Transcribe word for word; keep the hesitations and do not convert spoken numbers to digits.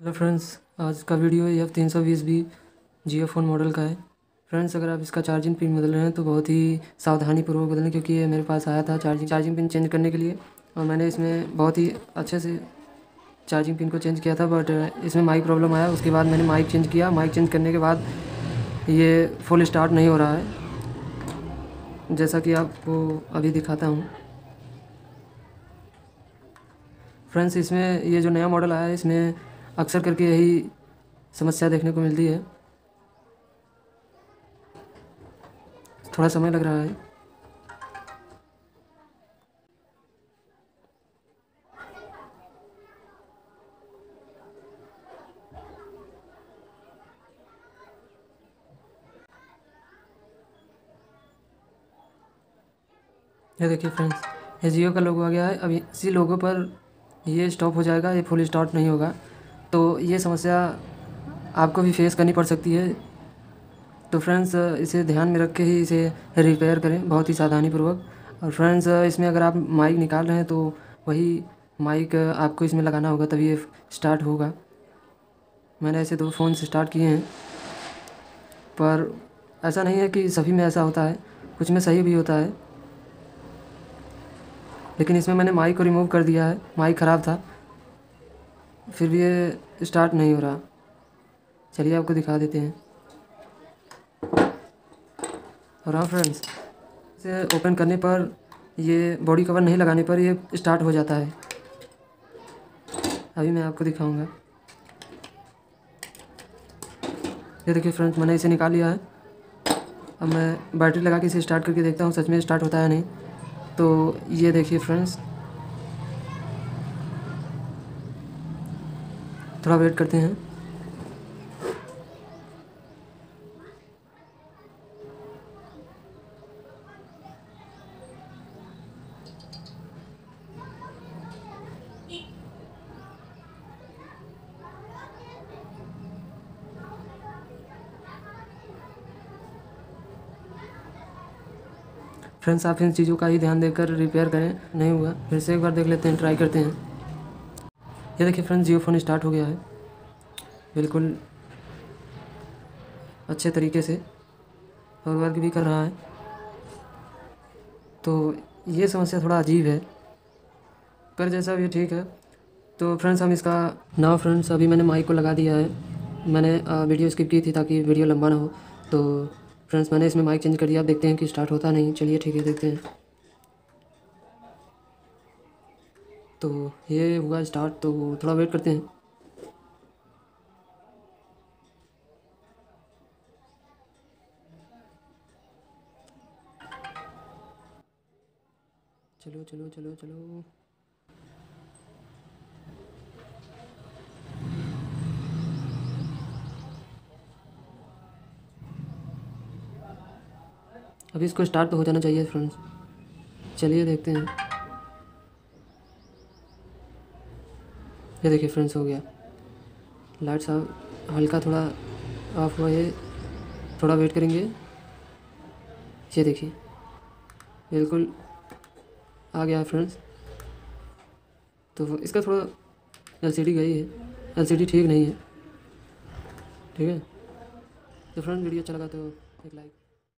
Hello friends, आज का video F तीन सौ बीस बी जियो फ़ोन मॉडल का है। फ्रेंड्स, अगर आप इसका चार्जिंग पिन बदल रहे हैं तो बहुत ही सावधानीपूर्वक बदलें, क्योंकि ये मेरे पास आया था चार्जिंग चार्जिंग पिन चेंज करने के लिए और मैंने इसमें बहुत ही अच्छे से चार्जिंग पिन को चेंज किया था। बट इसमें माइक प्रॉब्लम आया। उसके बाद मैंने माइक चेंज किया। माइक चेंज करने के बाद ये फुल स्टार्ट नहीं हो रहा है, जैसा कि आपको अभी दिखाता हूँ। फ्रेंड्स, इसमें ये जो नया मॉडल आया है इसमें अक्सर करके यही समस्या देखने को मिलती है। थोड़ा समय लग रहा है। ये देखिए फ्रेंड्स, ये जियो का लोगो आ गया है। अब इसी लोगो पर ये स्टॉप हो जाएगा, ये फुल स्टार्ट नहीं होगा। तो ये समस्या आपको भी फेस करनी पड़ सकती है। तो फ्रेंड्स, इसे ध्यान में रख के ही इसे रिपेयर करें, बहुत ही सावधानीपूर्वक। और फ्रेंड्स, इसमें अगर आप माइक निकाल रहे हैं तो वही माइक आपको इसमें लगाना होगा, तभी ये स्टार्ट होगा। मैंने ऐसे दो फ़ोन से स्टार्ट किए हैं, पर ऐसा नहीं है कि सभी में ऐसा होता है, कुछ में सही भी होता है। लेकिन इसमें मैंने माइक को रिमूव कर दिया है, माइक ख़राब था, फिर भी ये स्टार्ट नहीं हो रहा। चलिए आपको दिखा देते हैं। और हाँ फ्रेंड्स, इसे ओपन करने पर, ये बॉडी कवर नहीं लगाने पर ये स्टार्ट हो जाता है। अभी मैं आपको दिखाऊंगा। ये देखिए फ्रेंड्स, मैंने इसे निकाल लिया है। अब मैं बैटरी लगा के इसे स्टार्ट करके देखता हूँ सच में स्टार्ट होता है नहीं। तो ये देखिए फ्रेंड्स, थोड़ा वेट करते हैं। फ्रेंड्स, आप इन चीज़ों का ही ध्यान देकर रिपेयर करें। नहीं हुआ, फिर से एक बार देख लेते हैं, ट्राई करते हैं। ये देखिए फ्रेंड्स, जियो फ़ोन स्टार्ट हो गया है बिल्कुल अच्छे तरीके से, और वर्क भी कर रहा है। तो ये समस्या थोड़ा अजीब है, पर जैसा भी ठीक है। तो फ्रेंड्स, हम इसका नाउ फ्रेंड्स, अभी मैंने माइक को लगा दिया है। मैंने वीडियो स्किप की थी ताकि वीडियो लंबा ना हो। तो फ्रेंड्स, मैंने इसमें माइक चेंज कर दिया। आप देखते हैं कि स्टार्ट होता नहीं। चलिए ठीक है, देखते हैं। तो ये हुआ स्टार्ट, तो थोड़ा वेट करते हैं। चलो चलो चलो चलो। अभी इसको स्टार्ट तो हो जाना चाहिए फ्रेंड्स। चलिए देखते हैं। ये देखिए फ्रेंड्स, हो गया। लाइट्स हल्का थोड़ा ऑफ हुआ है, थोड़ा वेट करेंगे। ये देखिए बिल्कुल आ गया है फ्रेंड्स। तो इसका थोड़ा एलसीडी गई है, एलसीडी ठीक नहीं है। ठीक है। तो फ्रेंड्स, वीडियो अच्छा लगा तो एक लाइक।